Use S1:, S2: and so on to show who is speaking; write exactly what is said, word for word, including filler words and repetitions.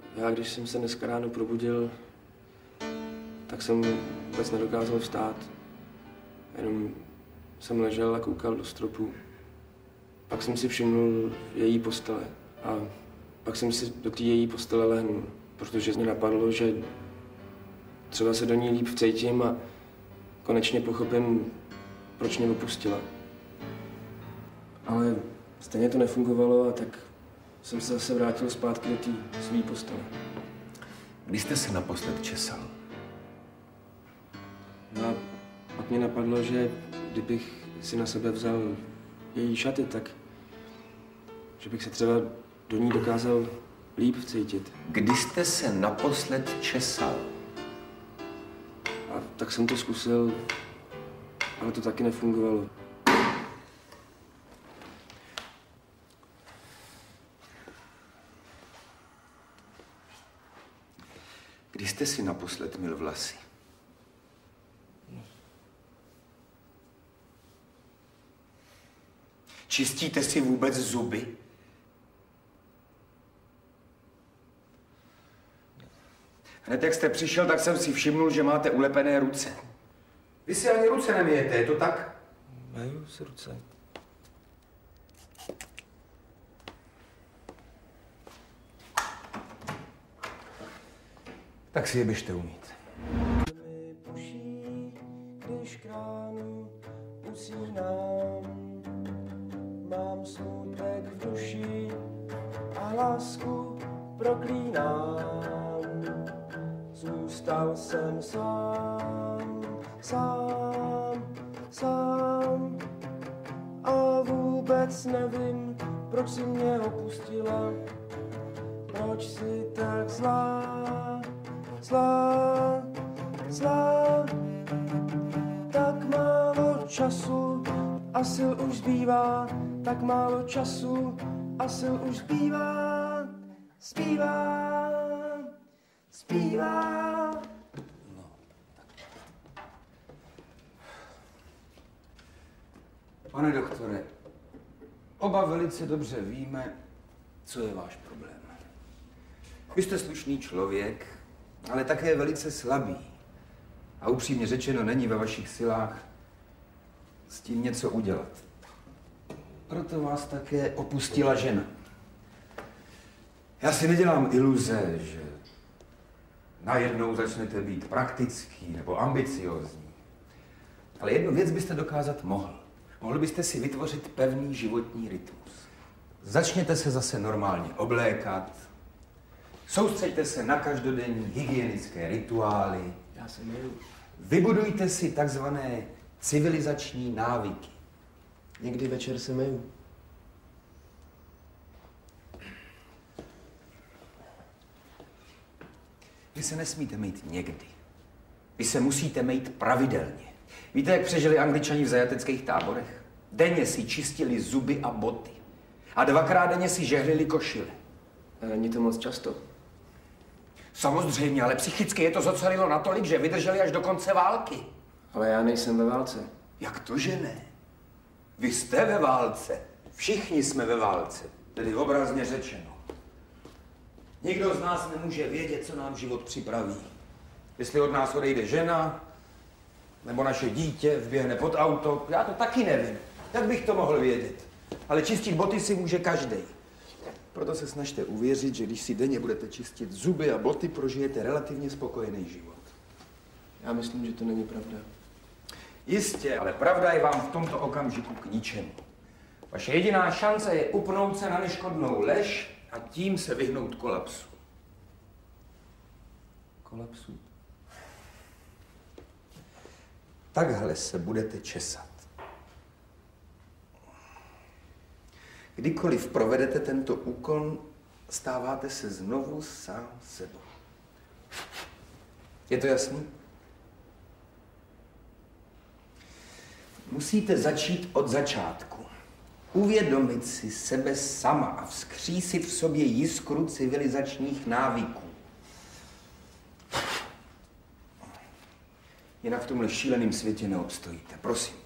S1: Já, když jsem se dneska ráno probudil, tak jsem vůbec nedokázal vstát. Jenom jsem ležel a koukal do stropu. Pak jsem si všimnul její postele a pak jsem si do té její postele lehnul, protože mě napadlo, že třeba se do ní líp vcítím a konečně pochopím, proč mě opustila. Ale stejně to nefungovalo a tak jsem se zase vrátil zpátky do té své postele.
S2: Kdy jste se naposled česal?
S1: No a pak mě napadlo, že kdybych si na sebe vzal její šaty, tak že bych se třeba do ní dokázal líp vcítit.
S2: Kdy jste se naposled česal?
S1: A tak jsem to zkusil, ale to taky nefungovalo.
S2: Kdy jste si naposled myl vlasy? Čistíte si vůbec zuby? Hned jak jste přišel, tak jsem si všimnul, že máte ulepené ruce. Vy si ani ruce nemyjete, je to tak?
S1: Myju si ruce.
S2: Tak si je běžte umýt.
S1: Když kránu usínám, mám smutek v duši a lásku proklínám. Zůstal jsem sám, sám, sám a vůbec nevím, proč si mě opustila, proč si tak zlá, zlá, zlá. Tak málo času a sil už zbývá, tak málo času a sil už zbývá, zbývá, zbývá.
S2: Pane doktore, oba velice dobře víme, co je váš problém. Vy jste slušný člověk, ale také velice slabý. A upřímně řečeno, není ve vašich silách s tím něco udělat. Proto vás také opustila žena. Já si nedělám iluze, že najednou začnete být praktický nebo ambiciózní. Ale jednu věc byste dokázat mohl. Mohl byste si vytvořit pevný životní rytmus. Začněte se zase normálně oblékat. Soustřeďte se na každodenní hygienické rituály.
S1: Já se myju.
S2: Vybudujte si takzvané civilizační návyky.
S1: Někdy večer se myju.
S2: Vy se nesmíte mýt někdy. Vy se musíte mýt pravidelně. Víte, jak přežili Angličani v zajateckých táborech? Denně si čistili zuby a boty. A dvakrát denně si žehlili košile.
S1: Není to moc často.
S2: Samozřejmě, ale psychicky je to zocelilo natolik, že vydrželi až do konce války.
S1: Ale já nejsem ve válce.
S2: Jak to, že ne? Vy jste ve válce. Všichni jsme ve válce. Tedy obrazně řečeno. Nikdo z nás nemůže vědět, co nám život připraví. Jestli od nás odejde žena, nebo naše dítě vběhne pod auto, já to taky nevím. Jak bych to mohl vědět? Ale čistit boty si může každý. Proto se snažte uvěřit, že když si denně budete čistit zuby a boty, prožijete relativně spokojený život.
S1: Já myslím, že to není pravda.
S2: Jistě, ale pravda je vám v tomto okamžiku k ničemu. Vaše jediná šance je upnout se na neškodnou lež a tím se vyhnout kolapsu.
S1: Kolapsu?
S2: Takhle se budete česat. Kdykoliv provedete tento úkon, stáváte se znovu sám sebou. Je to jasný? Musíte začít od začátku. Uvědomit si sebe sama a vzkřísit v sobě jiskru civilizačních návyků. Jinak v tomhle šíleném světě neobstojíte, prosím.